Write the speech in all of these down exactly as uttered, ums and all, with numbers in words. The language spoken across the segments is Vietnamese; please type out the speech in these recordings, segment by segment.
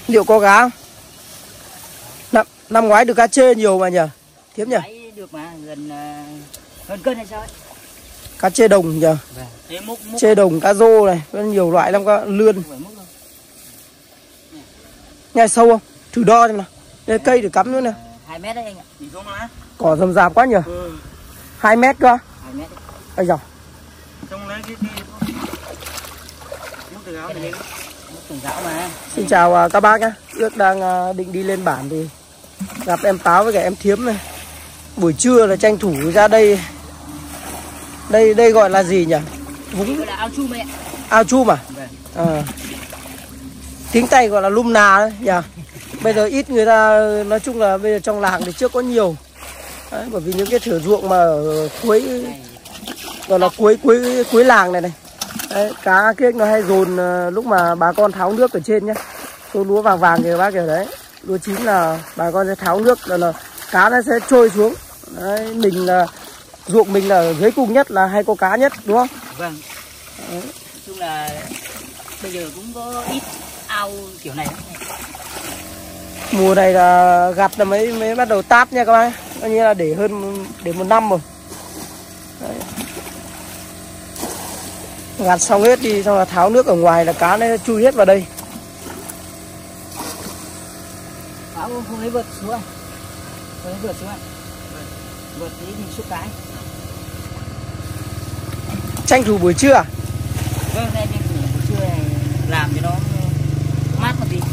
Liệu có cá không? Năm, năm ngoái được cá chê nhiều mà nhỉ? Thiếm nhỉ? Được mà, gần gần cân hay sao ấy. Cá chê đồng nhỉ? Vâng. Múc, múc chê đồng, cá rô này, có nhiều loại lắm, có lươn. Nghe sâu không? Thử đo xem nào. Đây cây để cắm nữa nè. hai mét đấy anh ạ. Cỏ rậm rạp quá nhỉ? Ừ. hai mét cơ? hai mét. Ây dòng. Trong lấy cái cái múc từ gáo này. Múc từ gáo mà. Xin chào uh, các bác nhé. Ước đang uh, định đi lên bản thì gặp em Táo với cả em Thiếm này. Buổi trưa là tranh thủ ra đây. Đây đây gọi là gì nhỉ? Vũng là ao chum ấy. Ao chum à? Vâng. À. Tiếng Tây gọi là lum nà đấy nhỉ? Bây giờ ít người ta, nói chung là bây giờ trong làng thì chưa có nhiều. Đấy, bởi vì những cái thửa ruộng mà ở cuối, gọi là cuối cuối cuối làng này này. Đấy, cá kiếc nó hay dồn lúc mà bà con tháo nước ở trên nhá. Tô lúa vàng vàng kìa bác kìa đấy. Lúa chín là bà con sẽ tháo nước rồi là cá nó sẽ trôi xuống. Đấy, mình là ruộng mình là ở dưới cùng nhất là hay có cá nhất đúng không? Vâng. Đấy. Nói chung là bây giờ cũng có ít ao kiểu này. Mùa này là gặt là mới mới bắt đầu táp nha các bác. Coi như là để hơn để một năm rồi. Đấy. Gặt xong hết đi, xong là tháo nước ở ngoài là cá nó chui hết vào đây. Báo không thấy vượt xuống. Không thấy vượt xuống. Vượt tí thì xúc cái. Tranh thủ buổi trưa à? Vâng, đây tranh thủ buổi trưa này làm cho nó mát một tí.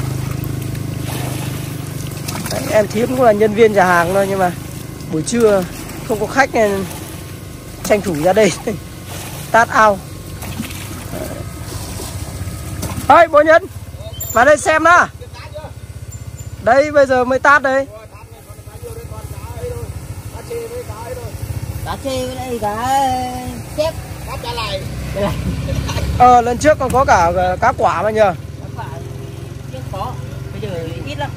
Đấy, em Thiếm cũng là nhân viên nhà hàng thôi nhưng mà buổi trưa không có khách nên tranh thủ ra đây tát ao. Ơi bố Nhân, vào đây xem đó. Đây bây giờ mới tát đây. Cá chê với đây cá chép. Cá chả lại. Ờ lần trước còn có cả cá quả mà nhờ. Cá quả trước có, bây giờ ít lắm.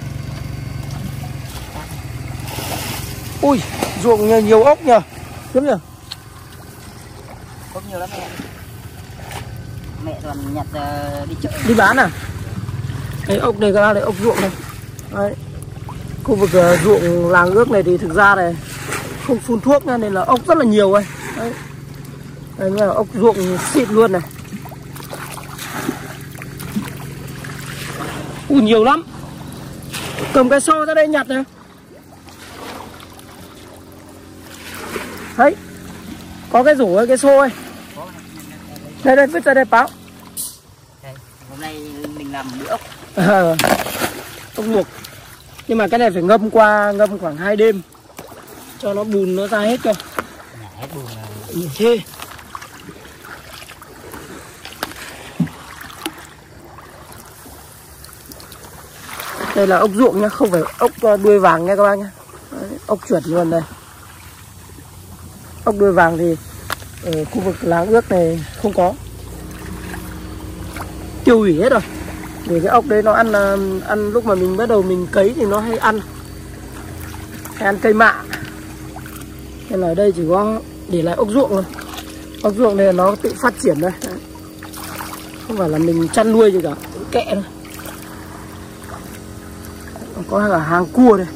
Ui, ruộng nhiều, nhiều ốc nhờ. Kiếm nhờ. Ốc nhiều lắm mẹ. Mẹ toàn nhặt uh, đi chợ. Đi bán à? Cái ốc này các bác này, ốc ruộng này. Đấy. Khu vực uh, ruộng làng Ước này thì thực ra này không phun thuốc nha, nên là ốc rất là nhiều ấy. Đấy. Đây là ốc ruộng xịn luôn này. Ui nhiều lắm. Cầm cái xô ra đây nhặt này. Đấy. Có cái rổ ấy, cái xô ấy. Đây đây vứt ra đây Báo. Đây, hôm nay mình làm bữa ốc. À, ốc luộc. Nhưng mà cái này phải ngâm qua, ngâm khoảng hai đêm cho nó bùn nó ra hết cơ. Nhả hết bùn là Nhìn chê. Đây là ốc ruộng nhá, không phải ốc đuôi vàng nha các bác nhá. Đấy, ốc chuẩn luôn đây. Ốc đuôi vàng thì ở khu vực làng Ước này không có. Tiêu hủy hết rồi. Để cái ốc đấy nó ăn ăn lúc mà mình bắt đầu mình cấy thì nó hay ăn. Hay ăn cây mạ. Nên là ở đây chỉ có để lại ốc ruộng thôi. Ốc ruộng này là nó tự phát triển đây. Đấy. Không phải là mình chăn nuôi gì cả, kệ thôi. Có cả hàng cua đây.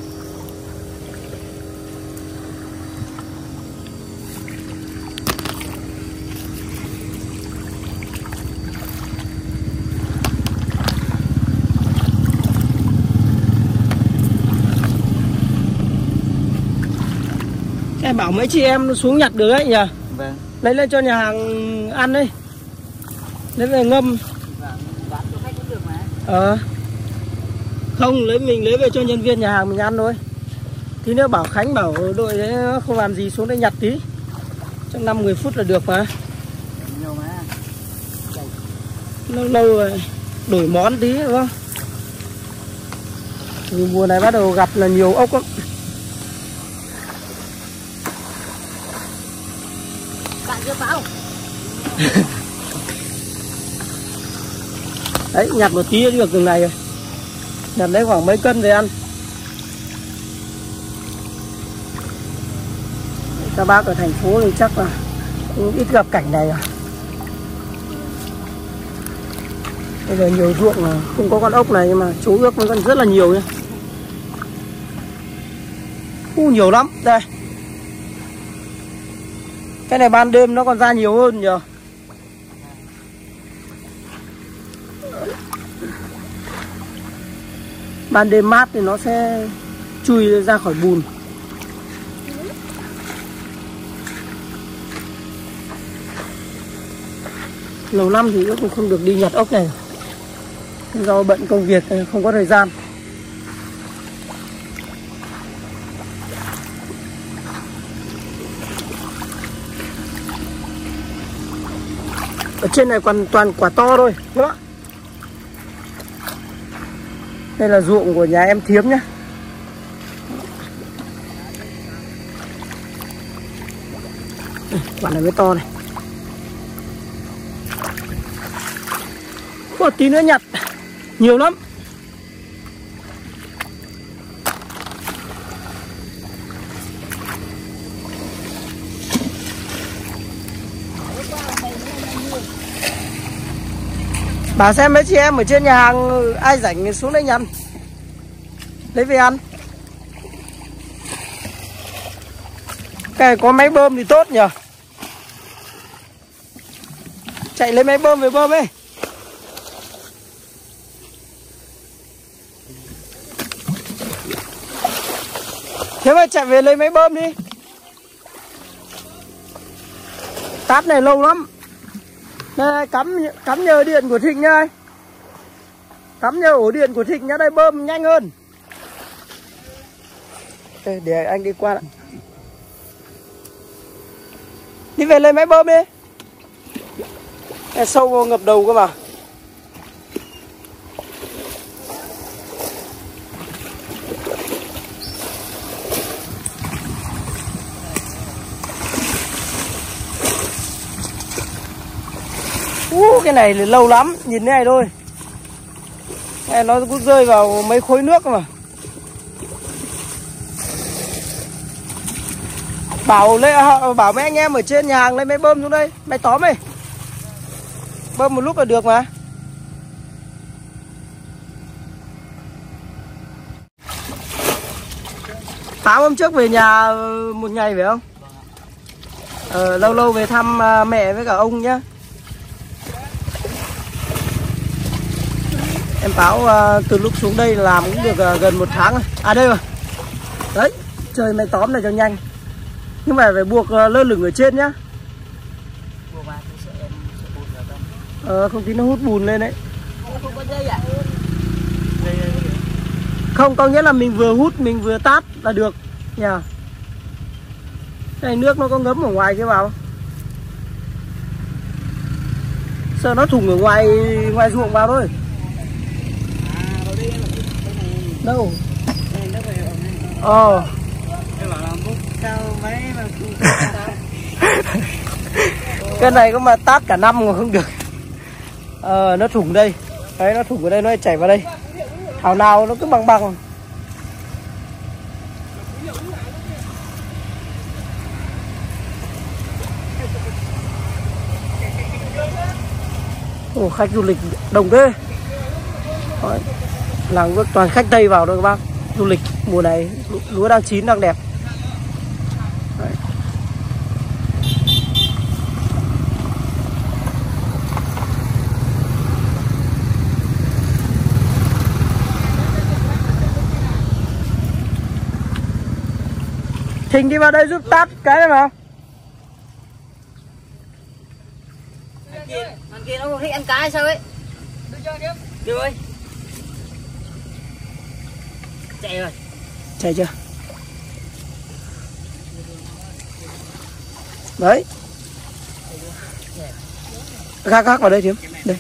Em bảo mấy chị em xuống nhặt được ấy nhỉ? Vâng. Lấy lên cho nhà hàng ăn đi. Lấy về ngâm. Vâng, bán cho khách cũng được mà. Ờ. Không, lấy mình lấy về cho nhân viên nhà hàng mình ăn thôi. Tí nữa bảo Khánh bảo đội đấy không làm gì xuống đây nhặt tí. Trong năm mười phút là được mà. Nhiều mà. Lâu lâu rồi đổi món tí đúng không? Thì mùa này bắt đầu gặp là nhiều ốc lắm. Bạn chưa pháo. Đấy, nhặt một tí được từng này rồi. Nhặt lấy khoảng mấy cân về ăn. Các bác ở thành phố thì chắc là cũng ít gặp cảnh này rồi. Bây giờ nhiều ruộng là không có con ốc này nhưng mà chú ước vẫn còn rất là nhiều nhá. U nhiều lắm. Đây. Cái này ban đêm nó còn ra nhiều hơn nhờ. Ban đêm mát thì nó sẽ chui ra khỏi bùn. Lâu năm thì cũng không được đi nhặt ốc này. Do bận công việc không có thời gian. Ở trên này còn toàn quả to thôi. Đó. Đây là ruộng của nhà em Thiếm nhá. Quả này mới to này. Một tí nữa nhặt. Nhiều lắm. Bảo xem mấy chị em ở trên nhà hàng ai rảnh xuống đây nhặt lấy về ăn. Cái này có máy bơm thì tốt nhỉ. Chạy lấy máy bơm về bơm ấy. Thế mà chạy về lấy máy bơm đi. Tát này lâu lắm. Đây cắm cắm nhờ điện của Thịnh nhá. Cắm nhờ ổ điện của Thịnh nhá, đây bơm nhanh hơn. Đây, để anh đi qua lại. Đi về lấy máy bơm đi. Đây, sâu vô ngập đầu cơ mà. Uh, cái này là lâu lắm, nhìn thế này thôi. Cái này nó cũng rơi vào mấy khối nước mà. Bảo lấy, bảo mấy anh em ở trên nhà hàng lấy máy bơm xuống đây. Mày tóm đi. Bơm một lúc là được mà. Tám hôm trước về nhà một ngày phải không? Ờ, lâu lâu về thăm mẹ với cả ông nhá. Em Báo uh, từ lúc xuống đây làm cũng được uh, gần một tháng rồi. À đây rồi. Đấy, chơi máy tóm này cho nhanh. Nhưng mà phải buộc uh, lơ lửng ở trên nhá. Ờ, không tí nó hút bùn lên đấy. Không có dây à? Không, có nghĩa là mình vừa hút mình vừa tát là được nhờ. Cái này nước nó có ngấm ở ngoài kia vào. Sợ nó thủng ở ngoài ngoài ruộng vào thôi. Đâu? Ờ. Cái này có mà tát cả năm mà không được. Ờ, nó thủng đây. Đấy, nó thủng ở đây, nó chảy vào đây. Thảo nào nó cứ bằng bằng. Ồ, khách du lịch đông thế. Đấy. Làng bước toàn khách Tây vào thôi các bác. Du lịch mùa này lúa đang chín đang đẹp. Đấy. Thình đi vào đây giúp tát cái này vào. Thằng kia nó không thích ăn cái sao ấy. Đưa ơi. Chạy rồi. Chạy chưa? Đấy. Gác gác vào đây Thiếm. Đây.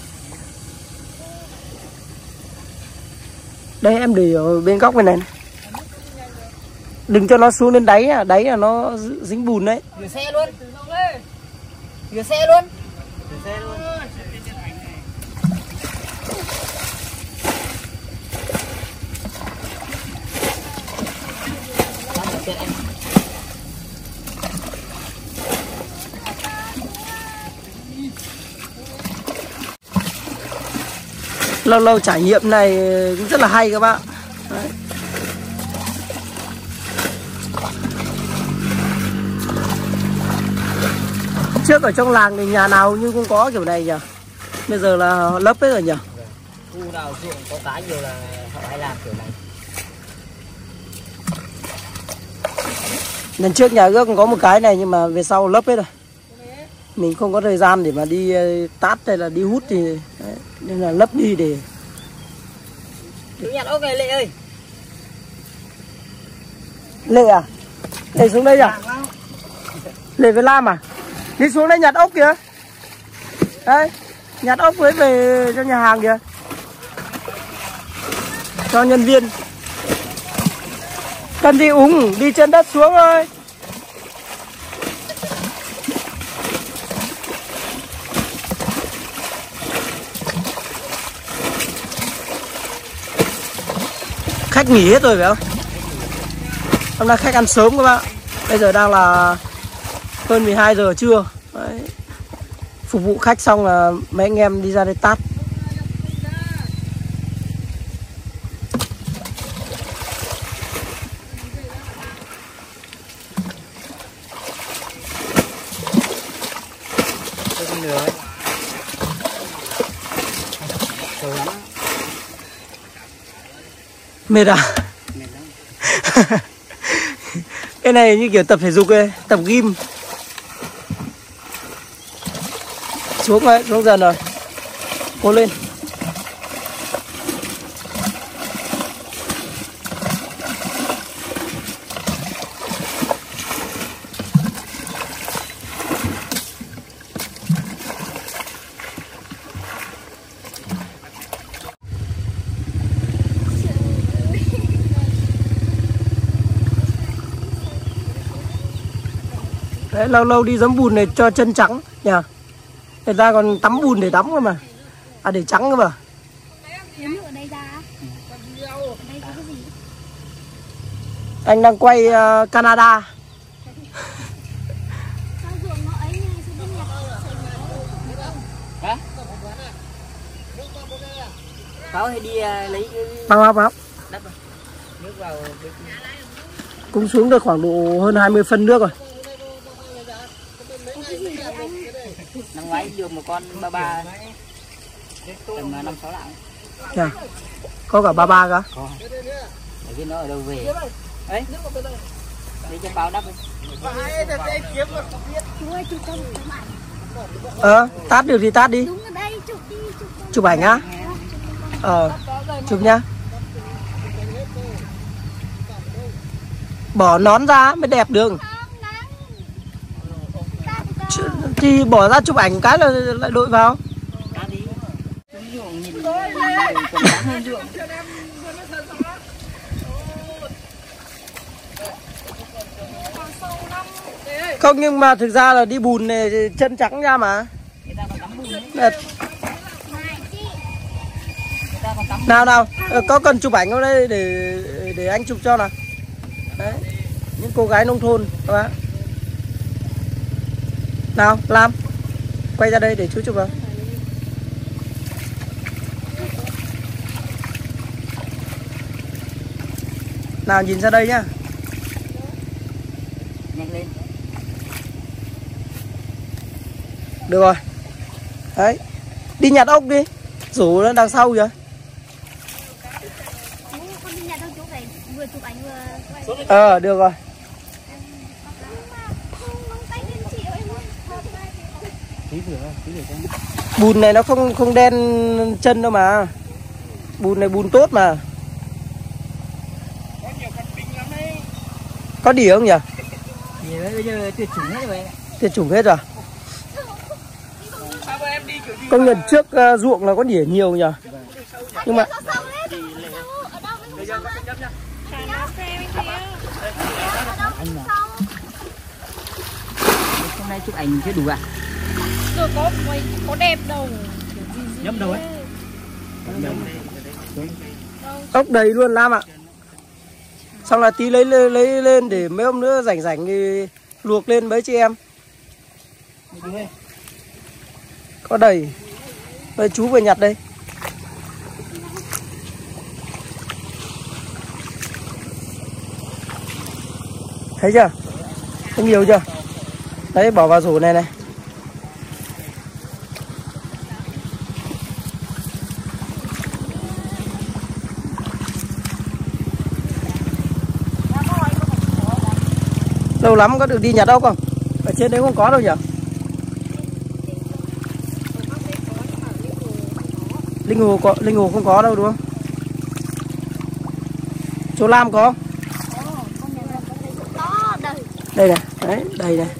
Đây em để ở bên góc bên này, này. Đừng cho nó xuống đến đáy à, đáy là nó dính bùn đấy. Rửa xe luôn. Rửa xe luôn. Rửa xe luôn. Lâu lâu trải nghiệm này cũng rất là hay các bạn. Đấy. Trước ở trong làng thì nhà nào nhưng cũng có kiểu này nhỉ. Bây giờ là lấp hết rồi nhỉ. Khu nào ruộng có cá nhiều là họ hay làm kiểu này. Lần trước nhà ước có một cái này nhưng mà về sau lấp hết rồi. Mình không có thời gian để mà đi tát hay là đi hút thì đấy, nên là lấp đi để. Chú nhặt ốc này Lệ ơi. Lệ à? Lệ xuống đây à? Lệ với Lam à? Đi xuống đây nhặt ốc kìa. Đấy, nhặt ốc với về cho nhà hàng kìa. Cho nhân viên. Cần gì úng, đi chân đất xuống thôi. Khách nghỉ hết rồi phải không? Hôm nay khách ăn sớm các bạn. Bây giờ đang là hơn mười hai giờ trưa. Đấy. Phục vụ khách xong là mấy anh em đi ra đây tát. Mệt à? Mệt lắm. Cái này như kiểu tập thể dục ấy, tập gym. Xuống rồi, xuống dần rồi. Cố lên. Đấy, lâu lâu đi giấm bùn này cho chân trắng nhỉ. Người ta còn tắm bùn để tắm cơ mà. À để trắng cơ mà. Anh đang quay uh, Canada. Hả? Pháo hay đi uh, lấy Bao bao bao. đất rồi. Nước vào Cũng xuống được khoảng độ hơn hai mươi phân nước rồi. năm ngoái được một con ba ba tầm năm sáu lạng. Yeah. Có cả ba ba cả. Có. Để cái nó ở đâu về. Đấy. Để cho bao đắp đi. Ờ, tát được thì tát đi. Chụp ảnh á? Ờ, chụp nhá. Bỏ nón ra mới đẹp được. Thì bỏ ra chụp ảnh cái là lại đội vào. Không, nhưng mà thực ra là đi bùn này chân trắng ra mà. Nào nào, có cần chụp ảnh không đây để để anh chụp cho nào. Đấy, những cô gái nông thôn các bạn. Nào, Lam, quay ra đây để chú chụp vào. Nào nhìn ra đây nhá. Nhanh lên. Được rồi. Đấy. Đi nhặt ốc đi. Rủ nó đằng sau kìa. Ờ, được rồi. Bùn này nó không không đen chân đâu mà. Bùn này bùn tốt mà. Có đỉa không nhỉ? Bây giờ tuyệt chủng hết rồi. Tuyệt chủng hết rồi. Công nhận trước uh, ruộng là có đỉa nhiều nhỉ. Nhưng mà hôm nay chụp ảnh chưa đủ à? Rồi có có đẹp đâu. Nhắm đầu ấy. ốc đầy luôn Lam ạ. Xong là tí lấy lấy, lấy lên để mấy hôm nữa rảnh rảnh thì luộc lên mấy chị em. Có đầy. Đây chú vừa nhặt đây. Thấy chưa? Có nhiều chưa? Đấy, bỏ vào rổ này này. Lâu lắm có được đi nhặt đâu không? Ở trên đấy không có đâu nhỉ? Linh Hồ có, Linh Hồ không có đâu đúng không? Chỗ Lam có? Đây này, đấy, đây này.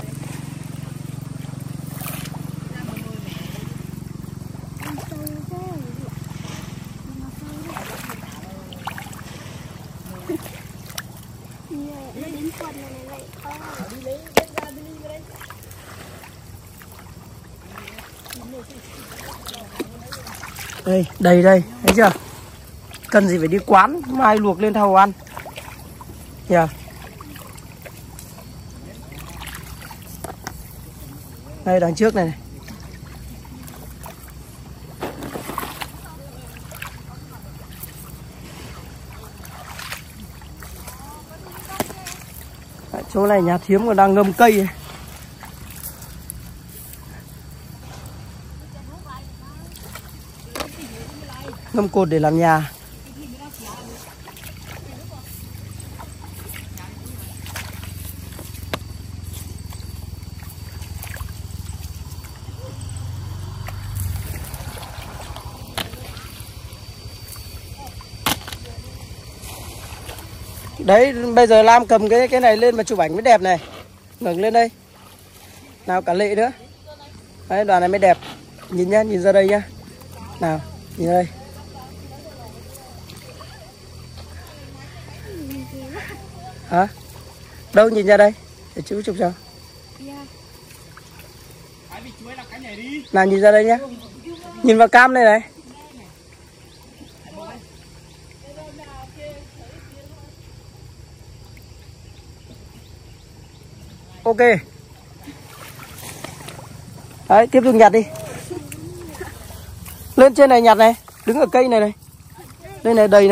Đây, đầy đây, thấy chưa? Cần gì phải đi quán, mai luộc lên thau ăn. Nhờ. Đây đằng trước này, này. Đấy, chỗ này nhà Thiếm còn đang ngâm cây. Ngâm cột để làm nhà. Đấy, bây giờ Lam cầm cái cái này lên mà chụp ảnh mới đẹp này. Ngẩng lên đây. Nào cả Lệ nữa. Đấy, đoàn này mới đẹp. Nhìn nhá, nhìn ra đây nhá. Nào, nhìn ra đây. Hả? Đâu, nhìn ra đây. Để chú chụp cho. Nào nhìn ra đây nhá. Nhìn vào cam này này. Ok. Đấy, tiếp tục nhặt đi. Lên trên này nhặt này. Đứng ở cây này này. Đây này, đầy này.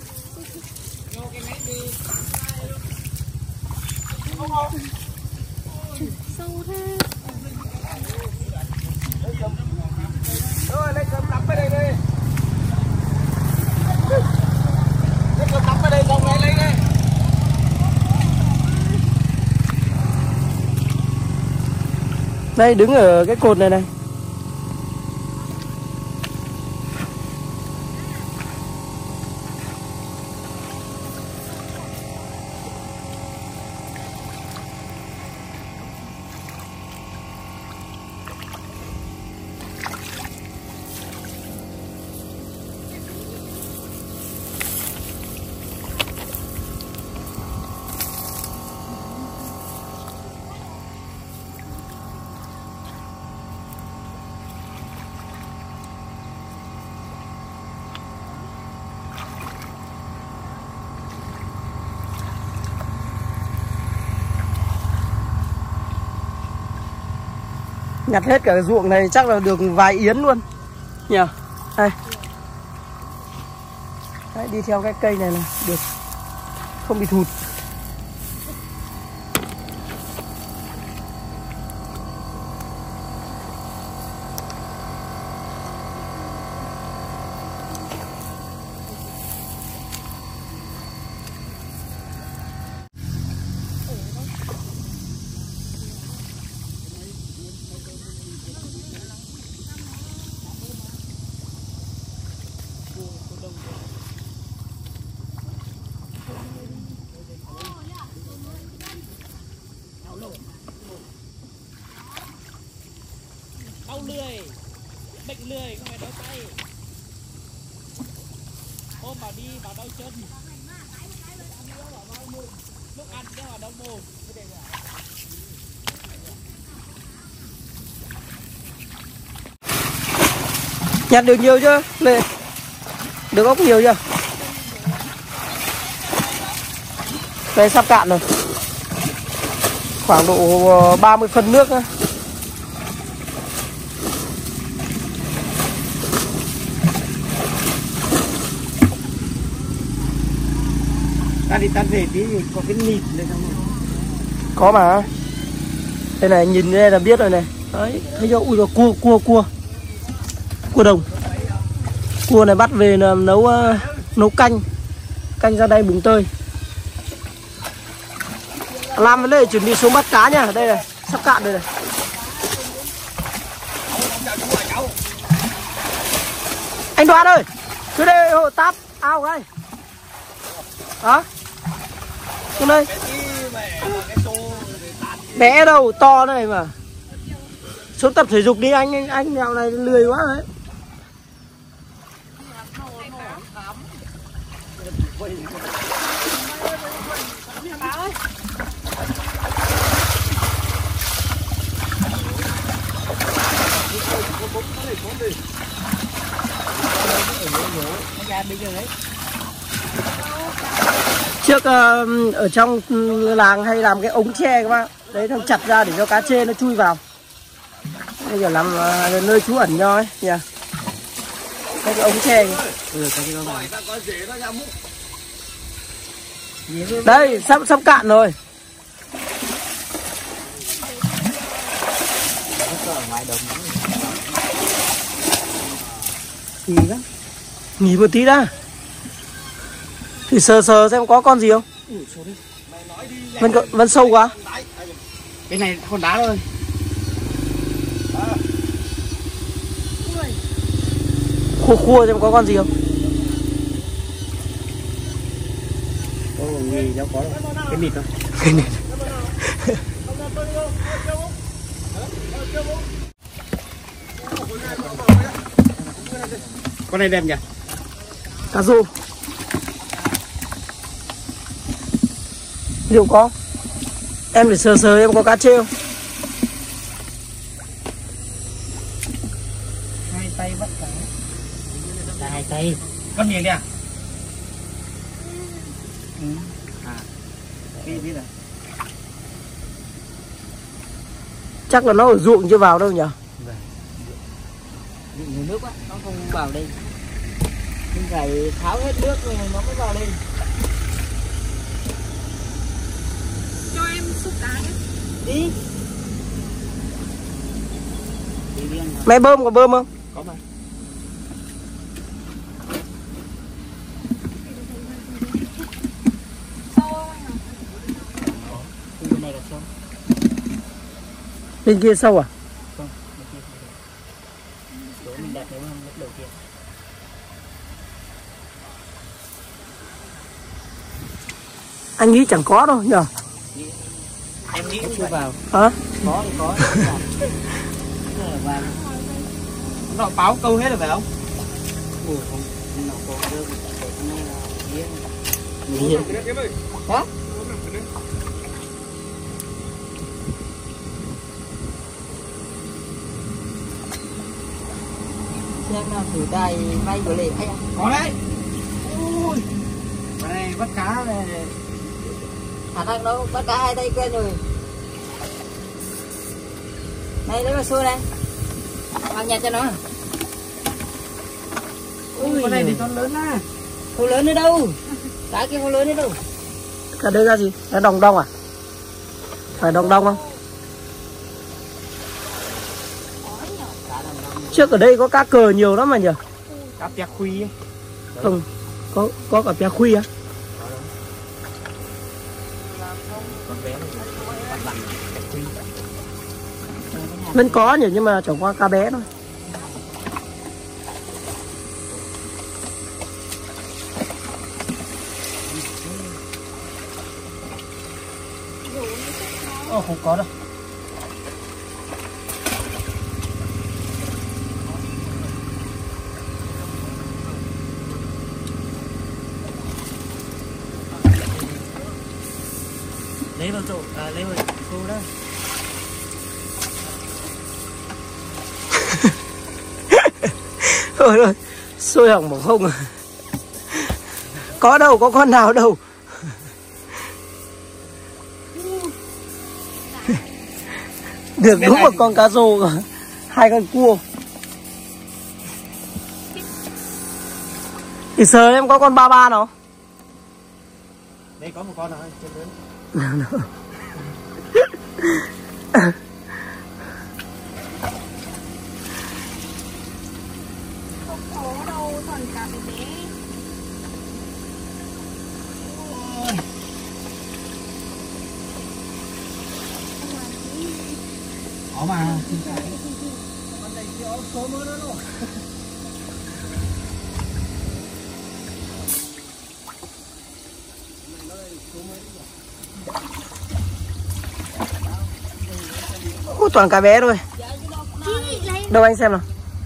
Rồi, lấy cơm tắm ở đây đi. Lấy cơm tắm ở đây, dòng này lấy đây. Đây, đứng ở cái cột này này. Nhặt hết cả cái ruộng này chắc là được vài yến luôn nhỉ. Đây. Đấy, đi theo cái cây này là được, không bị thụt. Đau lười, bệnh lười không phải đau tay. Ôm bảo đi, bảo đau chân. Lúc ăn cho vào đau mồm. Nhặt được nhiều chưa Lệ? Được ốc nhiều chưa? Đây sắp cạn rồi. Khoảng độ ba mươi phân nước nữa. Ta đi ta về tí có cái nịt này không? Có mà. Đây này, nhìn đây là biết rồi này. Đấy, thấy chưa? Ui rồi, cua, cua, cua. Cua đồng. Cua này bắt về là nấu uh, nấu canh. Canh ra đây bùng tơi. Làm lên chuẩn bị xuống bắt cá nha. Đây này, sắp cạn đây này. Anh Đoàn ơi, xuống đây hộ táp ao đây. Đó. Xuống đây. Bé đâu, to này mà. Xuống tập thể dục đi anh, anh, anh dạo này lười quá đấy. Trước uh, ở trong làng hay làm cái ống tre các bạn. Đấy thằng chặt ra để cho cá chê nó chui vào. Bây giờ làm uh, nơi trú ẩn nho ấy nhỉ. Cái ống tre kìa. Ừ, đây sắp sắp cạn rồi. Nghỉ đó. Nghỉ một tí đã. Thì sờ sờ xem có con gì không. Vẫn, vẫn sâu quá. Cái này con đá thôi. Khua khua xem có con gì không. Có gì đâu có đâu. Cái mịt thôi. Cái này. Con này đẹp nhỉ? Cá rô. Liệu có. Em để sờ sờ em có cá chê không? Hai tay bắt cá. Hai tay. Con nhìn đi à? Ừ. À. Biết biết rồi. Chắc là nó ở ruộng chưa vào đâu nhỉ? Nhiều nước quá, nó không vào đây. Nhưng phải tháo hết nước rồi nó mới vào đây. Cho em xúc cá nhé. Đi. Mẹ bơm có bơm không? Có mà. Sâu không anh ạ? Bên này là sâu. Bên kia sâu à? Không, bên kia không. Chỗ mình đặt nếu không lúc đầu tiên. Anh nghĩ chẳng có đâu nhờ. Em nghĩ chưa vào. Hả? Có thì có. Nó báo câu hết rồi phải không? Ủa không, nó có đưa cái này là yên. Hả? Xem nào thử tay bay của lệ hay có đấy. Ui. Đây bắt cá này. Khả năng đâu bắt cá hai tay quen rồi. Đây lấy vào xua đây. Mang nhà cho nó. Ui, con này thì con lớn á. Con lớn ở đâu? Cá kia con lớn ở đâu? Cá đây ra gì? Cá đồng đông à? Phải đồng đông không? Trước ở đây có cá cờ nhiều lắm mà nhỉ? Cá pia khuy ấy. Không, có có cả pia khuy á. Vẫn có nhỉ, nhưng mà chẳng qua cá bé thôi. Ồ, không có đâu. Lấy vào rổ, à, lấy vào xô đó. Ôi ơi, sôi hỏng bỏng không à. Có đâu, có con nào đâu. Được đúng một con cá rô rồi. Hai con cua. Thì sờ em có con ba ba nào? Đây có một con nào trên lớn. Không có đâu, toàn cá bé bé. Có mà. Ủa, toàn cá bé thôi. Đâu anh xem nào.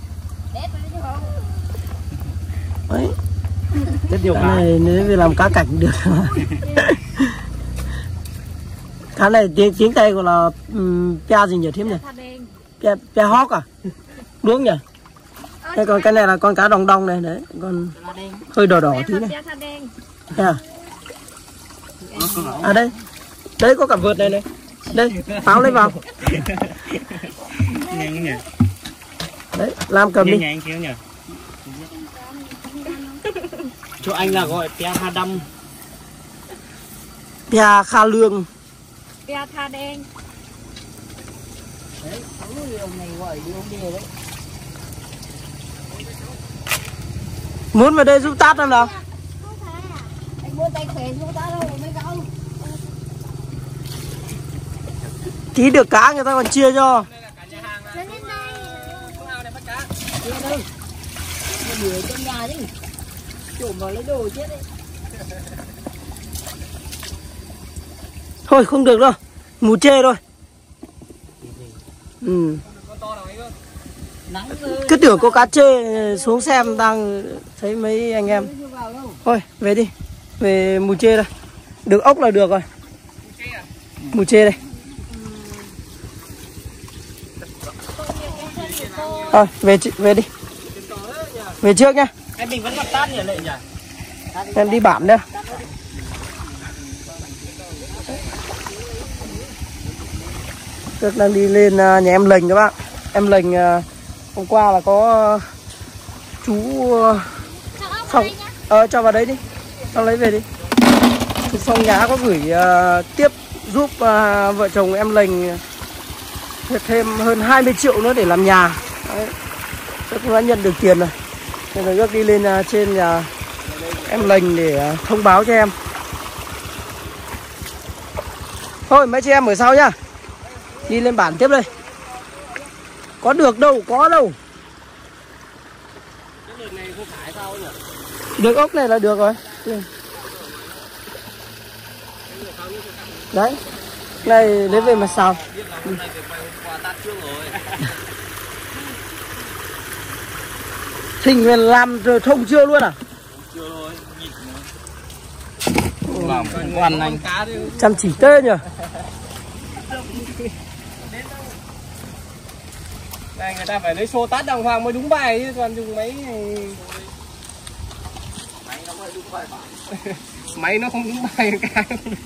Đấy. Rất nhiều Cá cá. này nếu về làm cá cảnh được. Cá này tiếng tiếng Tây gọi là um, pia gì nhỉ thím nhỉ? Thà đen. Pia pia hóc à? Đúng nhỉ? Đây còn cái này là con cá đồng đồng này đấy, con hơi đỏ đỏ tí này. Thà đen. À. À đây. Đấy có cả vượt này này. Đây, pháo lấy vào. Nhanh nhỉ. Đấy, làm cầm đi. Nhanh kéo nhỉ. Chỗ anh là gọi pia ha đâm. Pia kha lương. Pia thà đen. Đấy, ông này gọi đi ông đi đấy. Muốn vào đây giúp tát không nào? Anh muốn tay khỏe giúp ta đâu mấy cậu. Tí được cá người ta còn chia cho. Đưa trong nhà đi. Trộm vào lấy đồ chết đấy. Thôi không được đâu. Mù chê thôi. Ừ. Cứ tưởng có cá chê xuống xem đang thấy mấy anh em. Thôi về đi. Về mù chê đây. Được ốc là được rồi. Mù chê đây. Thôi về về đi. Về trước nhá. Em mình vẫn gặp tát nhỉ Lệ nhỉ? Em đi bản nữa. Trước đang đi lên nhà em Lệnh các bạn. Em Lệnh hôm qua là có chú Phong. Ờ cho vào đấy đi. Cho lấy về đi. Chú Phong Nhá có gửi uh, tiếp giúp uh, vợ chồng em Lệnh thêm hơn hai mươi triệu nữa để làm nhà. Đấy. Tôi cũng đã nhận được tiền rồi. Nên là ước đi lên uh, trên nhà em Lệnh để uh, thông báo cho em. Thôi mấy chị em ở sau nhá. Đi lên bản tiếp đây. Có được đâu, có đâu. Được ốc này là được rồi. Đấy. Này lấy về mà xào. Thỉnh Huyền làm rồi thông chưa luôn à? Chưa thôi, nhịn làm quan anh. Chăm chỉ tê nhỉ. Này người ta phải lấy xô tát đàng hoàng mới đúng bài chứ còn dùng máy này. Máy nó phải đúng bài máy nó không đúng bài cái.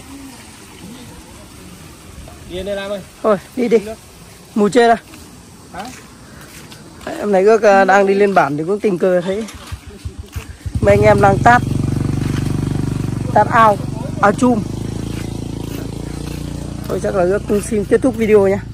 Đi đây Lam ơi. Thôi đi đi. Mù chê ra. Hả? Em này ước đang đi lên bản thì cũng tình cờ thấy mấy anh em đang tát tát ao ao chum. Thôi chắc là ước xin kết thúc video nhé.